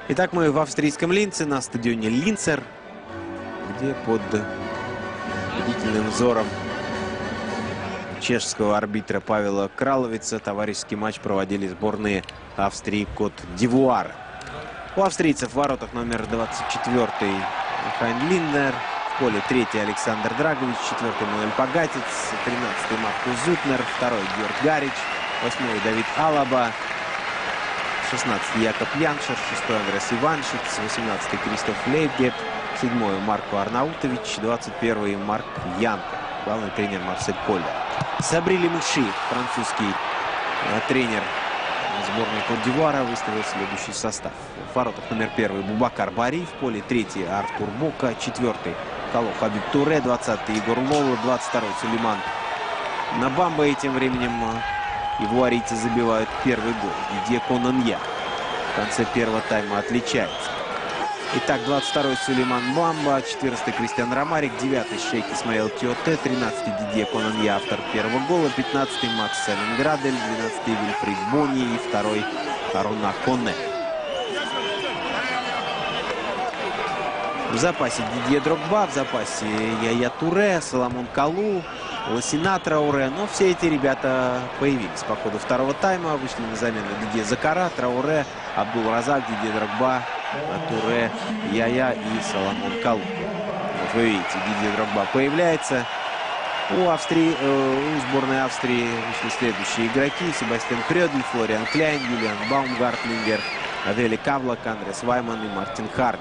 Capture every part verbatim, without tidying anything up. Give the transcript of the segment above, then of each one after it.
Итак, мы в австрийском Линце на стадионе Линцер, где под бдительным взором чешского арбитра Павела Краловица товарищеский матч проводили сборные Австрии и Кот-д'Ивуара. У австрийцев в воротах номер двадцать четыре Хайн Линднер, в поле третий Александр Драгович, четвертый Мануэль Погатец, тринадцатый Маркус Зутнер, второй Георг Гарич, восьмой Давид Алаба, шестнадцатый Якоб Яншер, шестой Андрес Иваншиц, восемнадцатый Кристоф Лейбгеб, седьмой Марко Арнаутович, двадцать первый Марк Янко, главный тренер Марсель Коллер. Сабрили Мыши, французский э, тренер сборной Кот-д'Ивуара, выставил следующий состав. В воротах номер первый Бубакар Бари, в поле третий Артур Бока, четвертый Кало Хабиб Туре, двадцатый Игорь Лола, двадцать второй Сулейман Набамба. И тем временем ивуарийцы забивают первый гол. Дидье Конанья в конце первого тайма отличается. Итак, двадцать второй Сулейман Бамба, четырнадцатый Кристиан Ромарик, девятый Шейк Исмаил Тиоте, тринадцатый Дидье Конанья, автор первого гола, пятнадцатый Макс Саленградель, двенадцатый Вильфрид Бони и второй Аруна Коне. В запасе Дидье Дрогба, в запасе Яя Туре, Соломон Калу, Лосина Трауре. Но все эти ребята появились по ходу второго тайма. Вышли на замену Дидье Закара, Трауре, Абдул Разак, Дидье Дрогба, Туре, Яя и Соломон Калу. Вот вы видите, Дидье Дрогба появляется. У, Австрии, э, у сборной Австрии вышли следующие игроки: Себастьян Крёдль, Флориан Кляйн, Юлиан Баумгартлингер, Авели Кавлак, Андрес Вайман и Мартин Хардинг.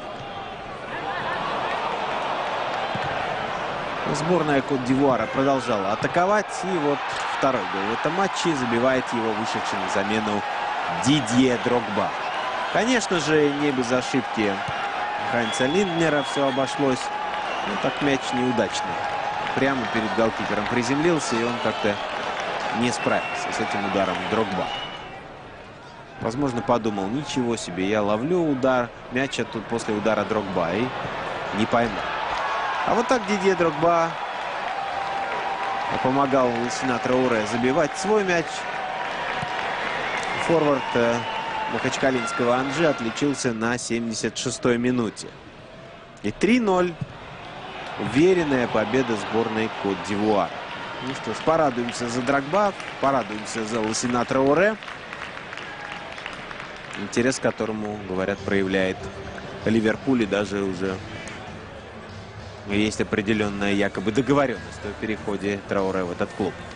Сборная Кот-д'Ивуара продолжала атаковать. И вот второй гол в этом матче забивает его вышедший на замену Дидье Дрогба. Конечно же, не без ошибки Хайнца Линднера все обошлось. Ну, так мяч неудачный. Прямо перед голкипером приземлился, и он как-то не справился с этим ударом Дрогба. Возможно, подумал: ничего себе, я ловлю удар, мяч тут после удара Дрогба, и не поймал. А вот так Дидье Дрогба помогал Лосина Трауре забивать свой мяч. Форвард э, махачкалинского Анжи отличился на семьдесят шестой минуте. И три ноль. Уверенная победа сборной Кот-д'Ивуара. Ну что ж, порадуемся за Дрогба, порадуемся за Лосина Трауре. Интерес к которому, говорят, проявляет Ливерпуль, и даже уже есть определенная якобы договоренность о переходе Трауре в этот клуб.